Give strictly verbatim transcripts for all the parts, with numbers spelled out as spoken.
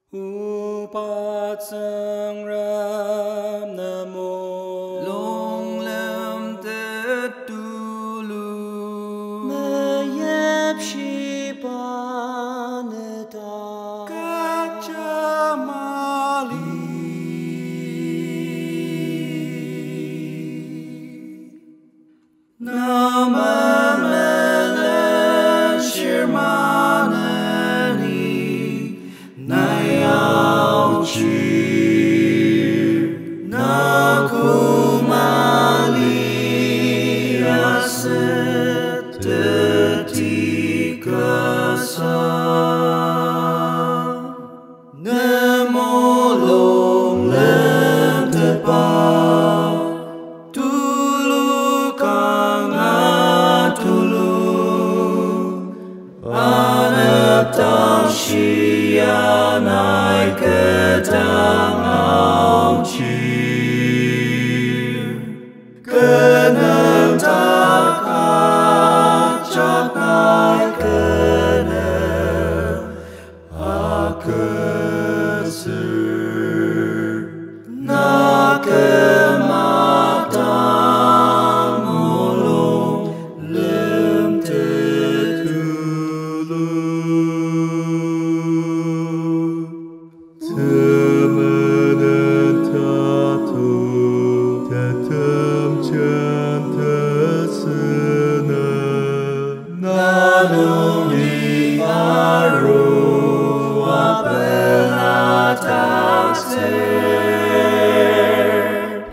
Hu Pat Sang Ram Namo Long Lam Te Tu Lu Me Yep Shi Pa Ne Ta Kacha Mali Nama Mele Shirmanani Nayao Chir Nakumali Aset Tetikasa Nemo Long Lem Tepa Tulu Kanga Tulu Anaptang Shianai Ketang Au Chir Kenam Takak Nai Kenem Akesir Nakematang Mulung Lem Tetulu Temenan Tatu Tetem Chan Tesena Nanung Di Aru Apelataxer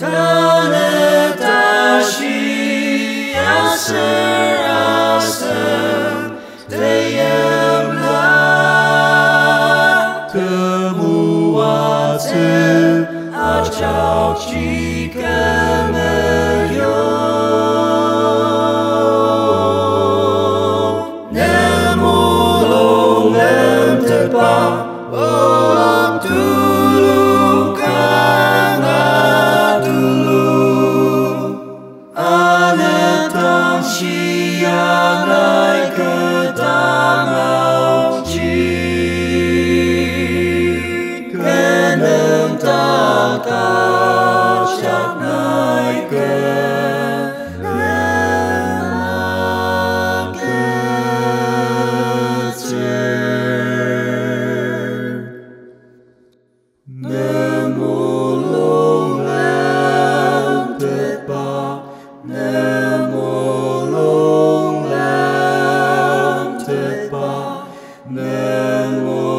Tanetashi Aser Asem Deyem La Temuatim Achau Chikemeyo Nemo Long Lem Tepa Olam Tulu Kanga Tulu Anetang Shianai Ketang Au Chir Kenem Takak Nai Kenem Akesir Nemo Long Lam Tepa Nemo Long Lam Tepa Nemo